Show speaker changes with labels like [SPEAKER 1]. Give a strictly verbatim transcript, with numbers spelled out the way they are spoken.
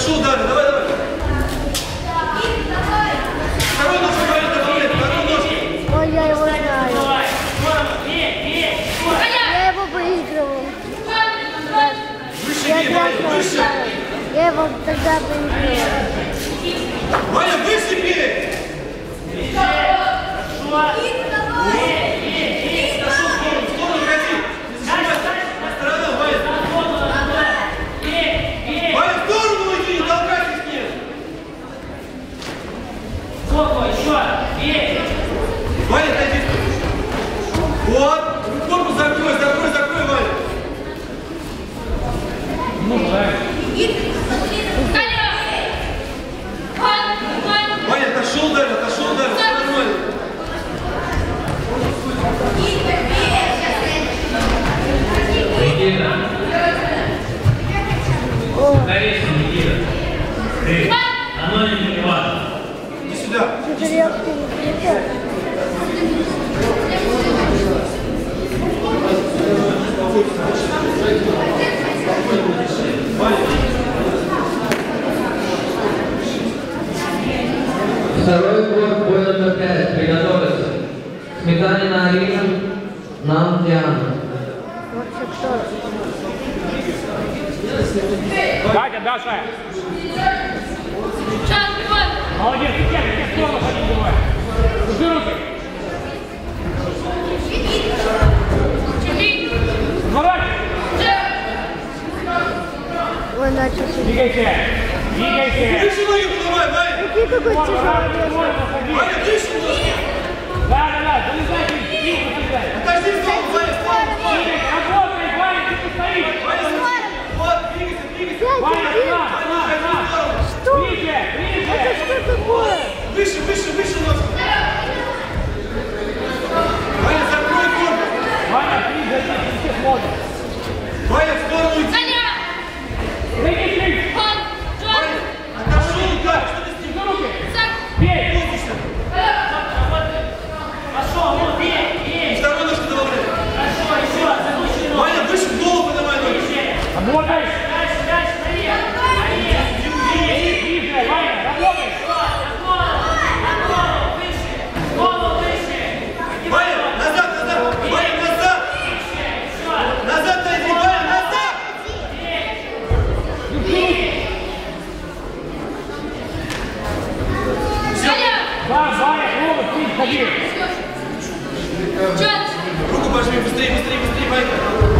[SPEAKER 1] Отошел, Дарья, давай, давай. Второй ножку, Ваня, добавляй, второй ножку.
[SPEAKER 2] Ой, я его знаю. Я его выигрывал.
[SPEAKER 1] Выше
[SPEAKER 2] Я
[SPEAKER 1] бей, Ваня, выше.
[SPEAKER 2] Я его тогда выигрывал.
[SPEAKER 1] Ваня, выше бей. Ваня, отойди. Вот. Корпус закрой, закрой, закрой, Ваня. Ну, Ваня. Ваня, отошел, Дарья, отошел, Дарья. Все нормально.
[SPEAKER 3] Никита. Конечно, Никита. Ты. Оно не важно.
[SPEAKER 1] Иди сюда.
[SPEAKER 3] Второй круг, бой номер пять. Приготовиться. Сметанина Арина, нам Диана.
[SPEAKER 4] Катя, Даша. Молодец, ты тем, ты в сторону ходить давай. Держи руки. Поворачивай.
[SPEAKER 2] Ой, начался.
[SPEAKER 4] Двигайся. Двигайся.
[SPEAKER 1] Выше ноги поднимай, Ваня.
[SPEAKER 2] Какие какой тяжелый.
[SPEAKER 1] Ваня, выше ноги.
[SPEAKER 4] Да, да, да, залезай, иди, залезай.
[SPEAKER 1] Отойди в сторону, Ваня, в сторону.
[SPEAKER 4] Работай, Ваня, ты стоишь.
[SPEAKER 1] Ваня, вот, двигайся, двигайся.
[SPEAKER 4] Ваня, на, на, на.
[SPEAKER 2] Что?
[SPEAKER 4] Ближе, ближе.
[SPEAKER 2] Это что такое?
[SPEAKER 1] Выше, выше, выше ножку. Ваня, закрой корпус.
[SPEAKER 4] Ваня, ближе, ты все смотришь.
[SPEAKER 1] Ваня, в сторону иди.
[SPEAKER 4] Беги, беги.
[SPEAKER 1] Отошел, да, что ты с ним?
[SPEAKER 4] Держи руки. Бей.
[SPEAKER 1] Второй ножку добавляй. Ваня, выше в голову поднимай ноги.
[SPEAKER 4] Работай. Ближе, Ваня, работай.
[SPEAKER 1] Ваня, назад, назад. Ваня, назад. Назад дойди, Ваня, назад.
[SPEAKER 4] Да, Ваня, пробуй, ты ходи.
[SPEAKER 1] Руку пожми, быстрее, быстрее, быстрее, Ваня.